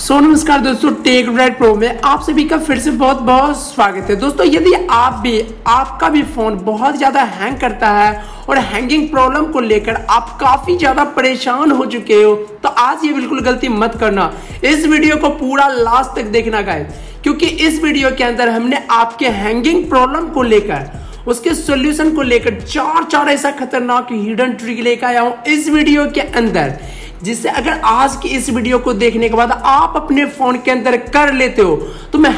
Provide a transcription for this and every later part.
नमस्कार दोस्तों, take update pro में आप सभी का फिर से बहुत बहुत स्वागत है। दोस्तों यदि आपका भी फोन बहुत ज्यादा हैंग करता है और हैंगिंग प्रॉब्लम को लेकर आप काफी ज्यादा परेशान हो चुके हो, तो आज ये बिल्कुल गलती मत करना। इस वीडियो को पूरा लास्ट तक देखना गाइस, क्योंकि इस वीडियो के अंदर हमने आपके हैंगिंग प्रॉब्लम को लेकर उसके सॉल्यूशन को लेकर चार ऐसा खतरनाक हिडन ट्रिक लेकर आया हूं इस वीडियो के अंदर, जिससे अगर आज की इस वीडियो को देखने के बाद आप अपने फोन के अंदर कर लेते हो तो मैं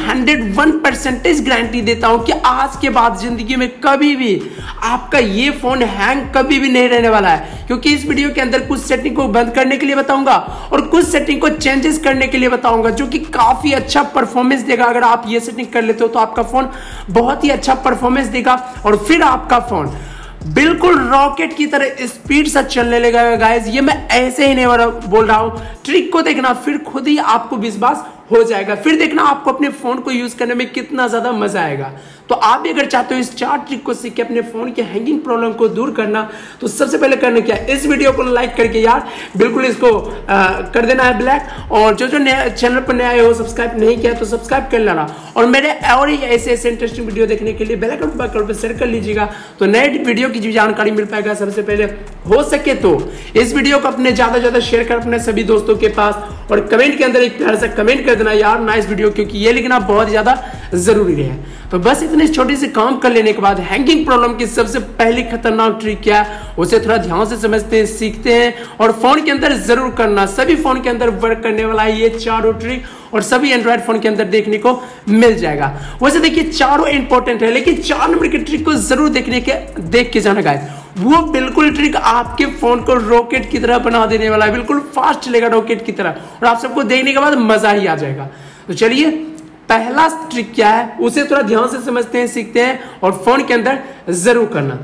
101% गारंटी देता हूं कि आज के बाद जिंदगी में कभी भी आपका ये फोन हैंग कभी भी नहीं रहने वाला है। क्योंकि इस वीडियो के अंदर कुछ सेटिंग को बंद करने के लिए बताऊंगा और कुछ सेटिंग को चेंजेस करने के लिए बताऊंगा, जो कि काफी अच्छा परफॉर्मेंस देगा। अगर आप ये सेटिंग कर लेते हो तो आपका फोन बहुत ही अच्छा परफॉर्मेंस देगा और फिर आपका फोन बिल्कुल रॉकेट की तरह स्पीड से चलने लगेगा गाइस। ये मैं ऐसे ही नहीं बोल रहा हूं, ट्रिक को देखना फिर खुद ही आपको विश्वास हो जाएगा। फिर देखना आपको अपने फोन को यूज करने में कितना ज्यादा मजा आएगा। तो आप भी अगर चाहते हो इस 4 ट्रिक को सीख के अपने फोन के हैंगिंग प्रॉब्लम को दूर करना, तो सबसे पहले करना क्या है, इस वीडियो को लाइक करके यार बिल्कुल इसको कर देना है ब्लैक। और जो चैनल पर नए आए हो सब्सक्राइब नहीं किया तो सब्सक्राइब कर लेना, और मेरे और ही ऐसे इंटरेस्टिंग वीडियो देखने के लिए बेल आइकन पर शेयर कर लीजिएगा, तो नए वीडियो की जानकारी मिल पाएगा सबसे पहले। हो सके तो इस वीडियो को अपने ज्यादा शेयर कर अपने सभी दोस्तों के पास, और कमेंट के अंदर एक प्यारा सा कमेंट कर देना यार नाइस वीडियो, क्योंकि ये लिखना बहुत ज्यादा जरूरी है। तो बस इतने छोटी सी काम कर लेने के बाद हैंगिंग प्रॉब्लम की सबसे पहली खतरनाक ट्रिक क्या है उसे थोड़ा ध्यान से समझते हैं, सीखते हैं और फोन के अंदर जरूर करना। सभी फोन के अंदर वर्क करने वाला है ये चारों ट्रिक, और सभी एंड्रॉइड फोन के अंदर देखने को मिल जाएगा। वैसे देखिए चारों इंपॉर्टेंट है, लेकिन 4 नंबर की ट्रिक को जरूर देख के जाना गाइस। वो बिल्कुल ट्रिक आपके फोन को रॉकेट की तरह बना देने वाला है, बिल्कुल फास्ट चलेगा रॉकेट की तरह, और आप सबको देखने के बाद मजा ही आ जाएगा। तो चलिए पहला ट्रिक क्या है उसे थोड़ा ध्यान से समझते हैं, सीखते हैं और फोन के अंदर जरूर करना।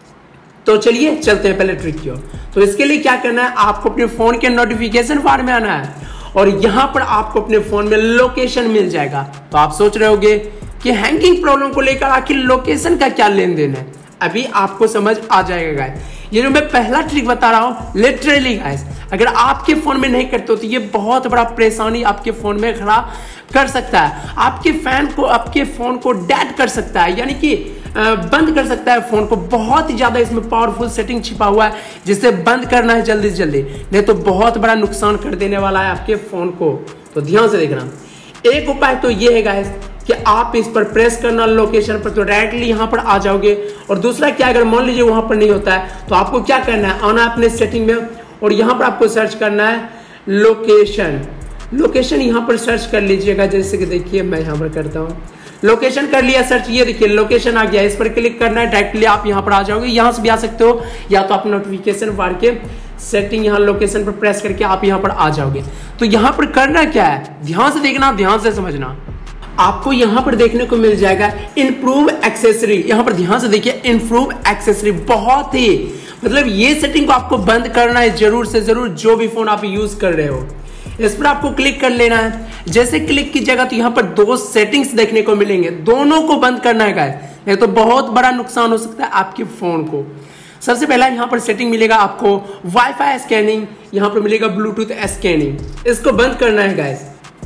तो चलिए चलते हैं पहले ट्रिक की ओर। तो इसके लिए क्या करना है, आपको अपने फोन के नोटिफिकेशन बार में आना है और यहां पर आपको अपने फोन में लोकेशन मिल जाएगा। तो आप सोच रहे होंगे कि हैंगिंग प्रॉब्लम को लेकर आखिर लोकेशन का क्या लेन देन है, अभी आपको समझ आ जाएगा गाइस। ये जो मैं पहला ट्रिक बता रहा हूं लिटरली गाइस, अगर आपके फोन में नहीं करते हो तो ये बहुत बड़ा परेशानी आपके फोन में खड़ा कर सकता है। आपके फोन को डेड कर सकता है, यानी कि बंद कर सकता है फोन को। बहुत ही ज्यादा इसमें पावरफुल सेटिंग छिपा हुआ है जिसे बंद करना है जल्दी से जल्दी, नहीं तो बहुत बड़ा नुकसान कर देने वाला है आपके फोन को। तो ध्यान से देखना। एक उपाय तो ये है गाइस कि आप इस पर प्रेस करना लोकेशन पर, तो डायरेक्टली यहां पर आ जाओगे। और दूसरा क्या, अगर मान लीजिए वहां पर नहीं होता है तो आपको क्या करना है, आना अपने सेटिंग में और यहां पर आपको सर्च करना है लोकेशन यहां पर सर्च कर लीजिएगा। जैसे कि देखिए मैं यहां पर करता हूं, लोकेशन कर लिया सर्च, ये देखिए लोकेशन आ गया। इस पर क्लिक करना है, डायरेक्टली आप यहां पर आ जाओगे। यहां से भी आ सकते हो, या तो आप नोटिफिकेशन बार के सेटिंग यहां लोकेशन पर प्रेस करके आप यहां पर आ जाओगे। तो यहां पर करना क्या है, ध्यान से देखना, ध्यान से समझना। आपको यहां पर देखने को मिल जाएगा इंप्रूव एक्सेसरी। यहां पर ध्यान से देखिए इंप्रूव एक्सेसरी, बहुत ही मतलब ये सेटिंग को आपको बंद करना है जरूर से जरूर, जो भी फोन आप यूज कर रहे हो। इस पर आपको क्लिक कर लेना है। जैसे क्लिक कीजिएगा तो यहां पर 2 सेटिंग्स देखने को मिलेंगे, दोनों को बंद करना है गाइस, नहीं तो बहुत बड़ा नुकसान हो सकता है आपके फोन को। सबसे पहला यहां पर सेटिंग मिलेगा आपको वाईफाई स्कैनिंग, यहां पर मिलेगा ब्लूटूथ स्कैनिंग, इसको बंद करना है गाइस।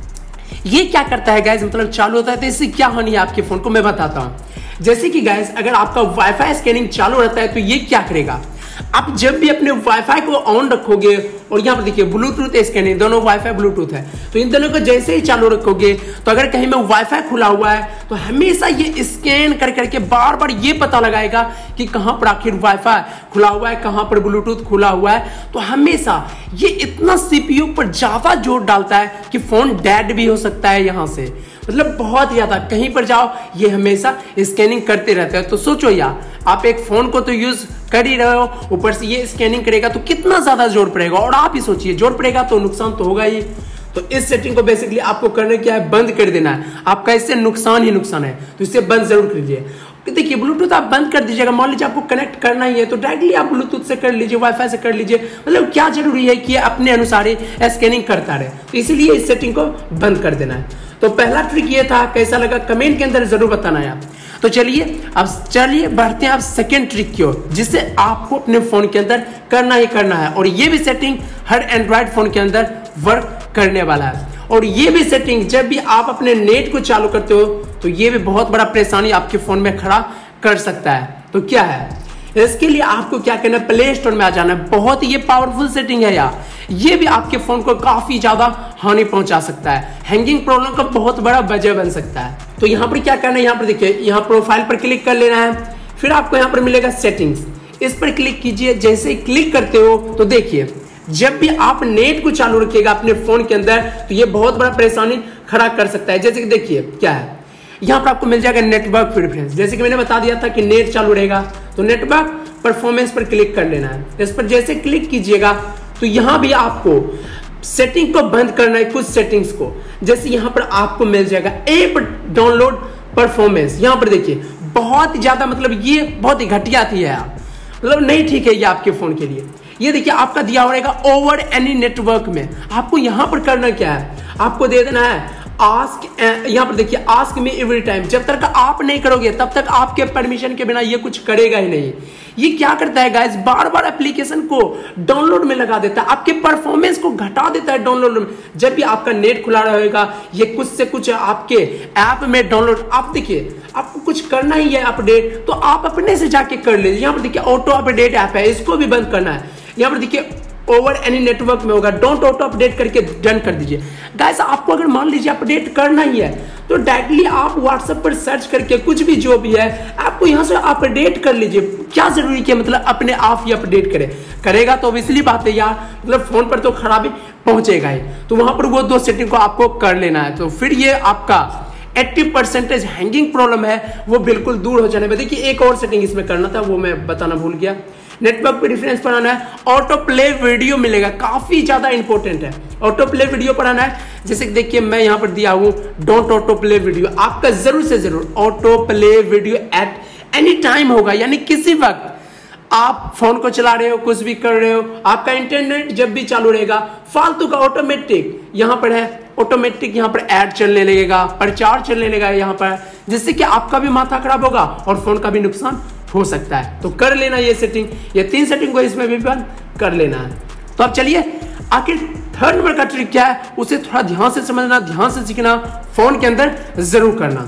ये क्या करता है गाइस, मतलब चालू होता है तो इससे क्या हानि है आपके फोन को मैं बताता हूं। जैसे कि गाइस अगर आपका वाईफाई स्कैनिंग चालू रहता है तो ये क्या करेगा, आप जब भी अपने वाईफाई को ऑन रखोगे और यहाँ पर देखिए ब्लूटूथ स्कैनिंग, दोनों वाईफाई ब्लूटूथ है, तो इन दोनों को जैसे ही चालू रखोगे तो अगर कहीं में वाईफाई खुला हुआ है तो हमेशा ये स्कैन कर करके बार ये पता लगाएगा कि कहां पर आखिर वाईफाई खुला हुआ है, कहां पर ब्लूटूथ खुला हुआ है। तो हमेशा ये इतना सीपीयू पर ज्यादा जोर डालता है कि फोन डेड भी हो सकता है यहां से, मतलब बहुत ज्यादा कहीं पर जाओ ये हमेशा स्कैनिंग करते रहता है। तो सोचो यार, आप एक फोन को तो यूज कर ही रहे हो, ऊपर से ये स्कैनिंग करेगा तो कितना ज्यादा जोर पड़ेगा, और आप ही सोचिए जोर पड़ेगा तो नुकसान तो होगा ही। तो इस सेटिंग को बेसिकली आपको करना क्या है, बंद कर देना है। आपका इससे नुकसान ही नुकसान है, तो इसे बंद जरूर कीजिए। देखिए ब्लूटूथ आप बंद कर दीजिएगा, मान लीजिए आपको कनेक्ट करना ही है तो डायरेक्टली आप ब्लूटूथ से कर लीजिए, वाईफाई से कर लीजिए, मतलब क्या जरूरी है कि अपने अनुसार ही स्कैनिंग करता रहे, तो इसीलिए इस सेटिंग को बंद कर देना है। तो पहला ट्रिक ये था, कैसा लगा कमेंट के अंदर जरूर बताना यार। तो चलिए बढ़ते हैं आप सेकेंड ट्रिक की ओर, जिससे आपको अपने फोन के अंदर करना ही करना है, और ये भी सेटिंग हर एंड्रॉइड फोन के अंदर वर्क करने वाला है। और ये भी सेटिंग जब भी आप अपने नेट को चालू करते हो तो ये भी बहुत बड़ा परेशानी आपके फोन में खड़ा कर सकता है। तो क्या है इसके लिए आपको क्या करना है, प्ले स्टोर में आ जाना है। बहुत ये पावरफुल सेटिंग है यार, ये भी आपके फोन को काफी ज्यादा हानि पहुंचा सकता है, हैंगिंग प्रॉब्लम का बहुत बड़ा वजह बन सकता है। तो यहाँ पर क्या करना है, यहाँ पर देखिए, यहाँ प्रोफाइल पर क्लिक कर लेना है, फिर आपको यहाँ पर मिलेगा सेटिंग्स, इस पर क्लिक कीजिए। जैसे क्लिक करते हो तो देखिए जब भी आप नेट को चालू रखिएगा अपने फोन के अंदर तो ये बहुत बड़ा परेशानी खड़ा कर सकता है। जैसे कि देखिए क्या है, यहाँ पर आपको मिल जाएगा नेटवर्क प्रेफरेंस। जैसे कि मैंने बता दिया था कि नेट चालू रहेगा तो नेटवर्क परफॉर्मेंस पर क्लिक कर लेना है। इस पर जैसे क्लिक कीजिएगा तो यहाँ भी आपको सेटिंग को बंद करना है, कुछ सेटिंग्स को। जैसे यहाँ पर आपको मिल जाएगा ऐप डाउनलोड परफॉर्मेंस। यहाँ पर देखिए बहुत ज्यादा, मतलब ये बहुत ही घटिया थी यार, मतलब नहीं ठीक है ये आपके फोन के लिए। ये देखिए आपका दिया रहेगा ओवर एनी नेटवर्क में। आपको यहाँ पर करना क्या है, आपको दे देना है आस्क, यहाँ पर देखिए आस्क मी एवरी टाइम। जब तक आप नहीं करोगे तब तक आपके परमिशन के बिना ये कुछ करेगा ही नहीं। ये क्या करता है गाइस, बार बार एप्लीकेशन को डाउनलोड में लगा देता है, आपके परफॉर्मेंस को घटा देता है डाउनलोड में। जब भी आपका नेट खुला रहेगा ये कुछ से कुछ आपके ऐप में डाउनलोड, आप देखिए आपको कुछ करना ही है अपडेट तो आप अपने से जाके कर लीजिए। यहाँ पर देखिए ऑटो अपडेट ऐप है, इसको भी बंद करना है। यहाँ पर देखिए ओवर एनी नेटवर्क में होगा, डोंट ऑटो अपडेट करके डन कर दीजिए। गाइस आपको अगर मान लीजिए अपडेट करना ही है तो डायरेक्टली आप व्हाट्सएप पर सर्च करके कुछ भी जो भी है आपको यहाँ से अपडेट कर लीजिए। क्या जरूरी है मतलब अपने आप ही अपडेट करेगा तो इसलिए बात है यार, मतलब फोन पर तो खराबी पहुंचेगा ही। तो वहां पर वो दो सेटिंग को आपको कर लेना है, तो फिर ये आपका 80% हैंगिंग प्रॉब्लम है वो बिल्कुल दूर हो जाने में। देखिए एक और सेटिंग इसमें करना था वो मैं बताना भूल गया, नेटवर्क पे रेफरेंस पर आना है, ऑटो प्ले वीडियो मिलेगा, काफी ज्यादा इंपॉर्टेंट है। ऑटो प्ले वीडियो पर आना है, जैसे देखिए मैं यहां पर दिया हूं डोंट ऑटो प्ले वीडियो, आपका जरूर से जरूर auto play video at any time होगा, यानी किसी वक्त आप फोन को चला रहे हो, कुछ भी कर रहे हो, आपका इंटरनेट जब भी चालू रहेगा, फालतू का ऑटोमेटिक यहां पर है, ऑटोमेटिक यहाँ पर ऐड चलने लगेगा, प्रचार चलने लगेगा यहाँ पर, जिससे कि आपका भी माथा खराब होगा और फोन का भी नुकसान हो सकता है। तो कर लेना ये सेटिंग, ये 3 सेटिंग को इसमें भी बंद कर लेना है। तो अब चलिए आखिर थर्ड नंबर का ट्रिक क्या है उसे थोड़ा ध्यान से समझना, ध्यान से सीखना, फोन के अंदर जरूर करना।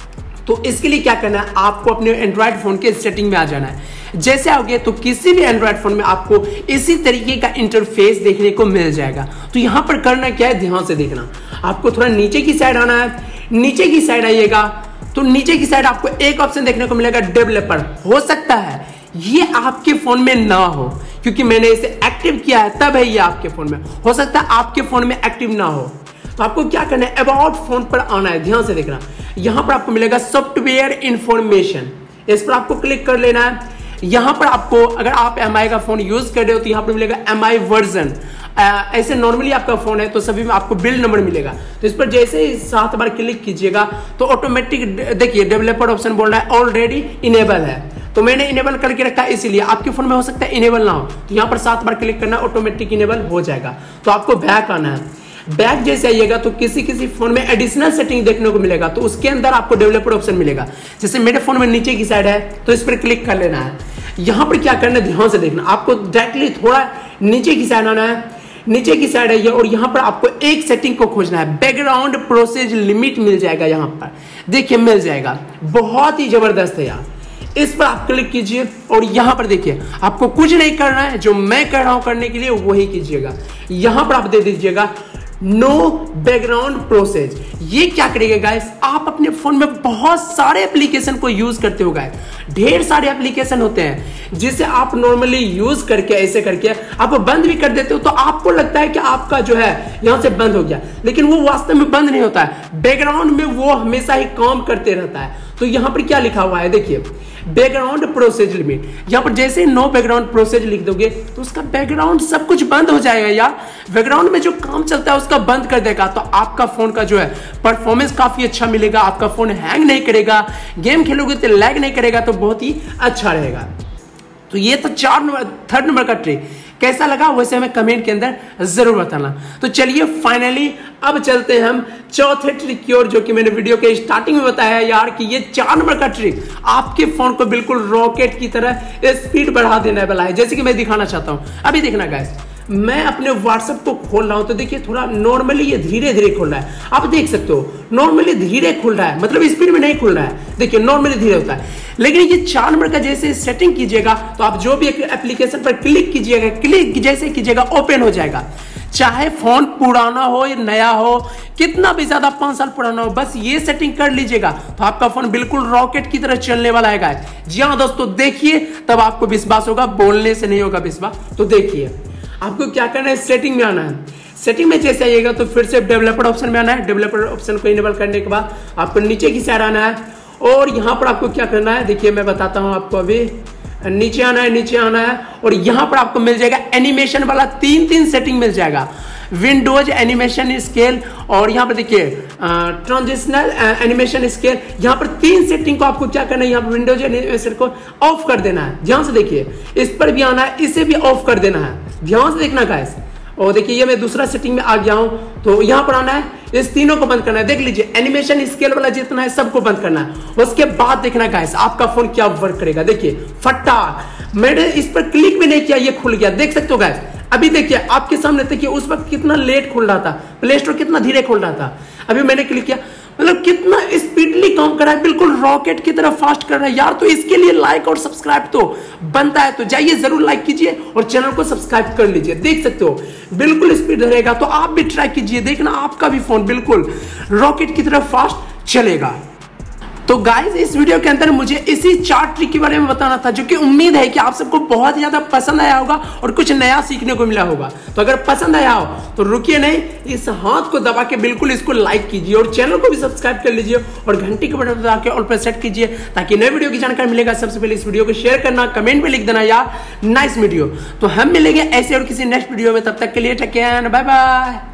तो इसके लिए क्या करना है, आपको अपने एंड्रॉइड फोन के सेटिंग में आ जाना है। जैसे आओगे तो किसी भी एंड्रॉइड फोन में आपको इसी तरीके का इंटरफेस देखने को मिल जाएगा। तो यहां पर करना क्या है, ध्यान से देखना, आपको थोड़ा नीचे की साइड आना है। नीचे की साइड आइएगा तो नीचे की साइड आपको एक ऑप्शन देखने को मिलेगा डेवलपर। हो सकता है ये आपके फोन में ना हो क्योंकि मैंने इसे एक्टिव किया है तब है ये आपके फोन में, हो सकता है आपके फोन में एक्टिव ना हो। तो आपको क्या करना है, अबाउट फोन पर आना है, ध्यान से देखना, यहां पर आपको मिलेगा सॉफ्टवेयर इंफॉर्मेशन, इस पर आपको क्लिक कर लेना है। यहां पर आपको अगर आप MI का फोन यूज कर रहे हो तो यहां पर मिलेगा MI वर्जन। ऐसे नॉर्मली आपका फोन है तो सभी में आपको बिल्ड नंबर मिलेगा। तो इस पर जैसे ही 7 बार क्लिक कीजिएगा तो ऑटोमेटिक देखिए डेवलपर ऑप्शन बोल रहा है ऑलरेडी इनेबल है, तो मैंने इनेबल करके रखा है, इसीलिए आपके फोन में हो सकता है इनेबल ना हो। तो यहाँ पर 7 बार क्लिक करना, ऑटोमेटिक इनेबल हो जाएगा। तो आपको बैक आना है, बैक जैसे आइएगा तो किसी फोन में एडिशनल सेटिंग देखने को मिलेगा, तो उसके अंदर आपको डेवलपर ऑप्शन मिलेगा। जैसे मेरे फोन में नीचे की साइड है तो इस पर क्लिक कर लेना है। यहां पर क्या करना है, ध्यान से देखना, आपको डायरेक्टली थोड़ा नीचे की साइड आना है, नीचे की साइड है और यहां पर आपको एक सेटिंग को खोजना है, बैकग्राउंड प्रोसेस लिमिट मिल जाएगा। यहां पर देखिए मिल जाएगा, बहुत ही जबरदस्त है यार। इस पर आप क्लिक कीजिए और यहां पर देखिए आपको कुछ नहीं करना है, जो मैं कर रहा हूं करने के लिए वही कीजिएगा। यहां पर आप दे दीजिएगा नो बैकग्राउंड प्रोसेस। ये क्या करेगा गाइस, आप अपने फोन में बहुत सारे एप्लीकेशन को यूज करते हो गाइस, ढेर सारे एप्लीकेशन होते हैं जिसे आप नॉर्मली यूज करके ऐसे करके आप बंद भी कर देते हो, तो आपको लगता है कि आपका जो है यहां से बंद हो गया, लेकिन वो वास्तव में बंद नहीं होता है, बैकग्राउंड में वो हमेशा ही काम करते रहता है। तो यहां पर क्या लिखा हुआ है देखिए, बैकग्राउंड प्रोसेस लिमिट। यहां पर जैसे नो बैकग्राउंड प्रोसेस लिख दोगे तो उसका बैकग्राउंड सब कुछ बंद हो जाएगा यार, बैकग्राउंड में जो काम चलता है उसका बंद कर देगा। तो आपका फोन का जो है परफॉर्मेंस काफी अच्छा मिलेगा, आपका फोन हैंग नहीं करेगा, गेम खेलोगे तो लैग नहीं करेगा, तो बहुत ही अच्छा रहेगा। तो ये तो थर्ड नंबर का ट्रिक, कैसा लगा वैसे हमें कमेंट के अंदर जरूर बताना। तो चलिए फाइनली अब चलते हैं हम चौथे ट्रिक की ओर, जो कि मैंने वीडियो के स्टार्टिंग में बताया यार कि ये 4 नंबर का ट्रिक आपके फोन को बिल्कुल रॉकेट की तरह स्पीड बढ़ा देने वाला है, जैसे कि मैं दिखाना चाहता हूं। अभी देखना गाइस, मैं अपने व्हाट्सएप को खोल रहा हूं तो देखिए थोड़ा नॉर्मली ये धीरे धीरे खुल रहा है, आप देख सकते हो नॉर्मली धीरे खुल रहा है, मतलब स्पीड में नहीं खुल रहा है, देखिए नॉर्मली धीरे होता है। लेकिन ये 4 नंबर का जैसे सेटिंग कीजिएगा तो आप जो भी एक एप्लीकेशन पर क्लिक कीजिएगा, क्लिक जैसे कीजिएगा ओपन हो जाएगा, चाहे फोन पुराना हो या नया हो, कितना भी ज्यादा 5 साल पुराना हो, बस ये सेटिंग कर लीजिएगा तो आपका फोन बिल्कुल रॉकेट की तरह चलने वाला है। जी हाँ दोस्तों, देखिए तब आपको विश्वास होगा, बोलने से नहीं होगा विश्वास। तो देखिए आपको क्या करना है, सेटिंग में आना है। सेटिंग में जैसे आइएगा तो फिर से डेवलपर ऑप्शन में आना है। डेवलपर ऑप्शन को इनेबल करने के बाद आपको नीचे की साइड आना है और यहाँ पर आपको क्या करना है, देखिए मैं बताता हूँ आपको। अभी नीचे आना है, नीचे आना है और यहाँ पर आपको मिल जाएगा एनिमेशन वाला 3 सेटिंग मिल जाएगा, विंडोज एनिमेशन स्केल और यहाँ पर देखिए ट्रांजिशनल एनिमेशन स्केल। यहाँ पर 3 सेटिंग को आपको क्या करना है, यहाँ पर विंडोज एनिमेशन को ऑफ कर देना है। ध्यान से देखिए, इस पर भी आना है, इसे भी ऑफ कर देना है, ध्यान से देखना गाइस। और देखिए ये मैं दूसरा सेटिंग में आ गया हूं तो यहाँ पर आना है, इस तीनों को बंद करना है। देख लीजिए एनिमेशन स्केल वाला जितना है सबको बंद करना है। उसके बाद देखना गाइस आपका फोन क्या वर्क करेगा। देखिए फटाक, मैंने इस पर क्लिक भी नहीं किया, ये खुल गया, देख सकते हो गाइस। अभी देखिए आपके सामने, देखिए उस वक्त कितना लेट खुल रहा था, प्ले स्टोर कितना धीरे खुल रहा था, अभी मैंने क्लिक किया, मतलब कितना स्पीडली काम कर रहा है, बिल्कुल रॉकेट की तरह फास्ट कर रहा है यार। तो इसके लिए लाइक और सब्सक्राइब तो बनता है, तो जाइए जरूर लाइक कीजिए और चैनल को सब्सक्राइब कर लीजिए। देख सकते हो बिल्कुल स्पीड रहेगा, तो आप भी ट्राई कीजिए, देखना आपका भी फोन बिल्कुल रॉकेट की तरह फास्ट चलेगा। तो गाइस इस वीडियो के अंदर मुझे इसी 4 ट्रिक के बारे में बताना था, जो कि उम्मीद है कि आप सबको बहुत ज्यादा पसंद आया होगा और कुछ नया सीखने को मिला होगा। तो अगर पसंद आया हो तो रुकिए नहीं, इस हाथ को दबा के बिल्कुल इसको लाइक कीजिए और चैनल को भी सब्सक्राइब कर लीजिए और घंटी के बटन दबा के ऑल पर सेट कीजिए, ताकि नए वीडियो की जानकारी मिलेगा। सबसे पहले इस वीडियो को शेयर करना, कमेंट में लिख देना यार नाइस वीडियो। तो हम मिलेंगे ऐसे और किसी नेक्स्ट वीडियो में, तब तक के लिए टेक केयर, बाय बाय।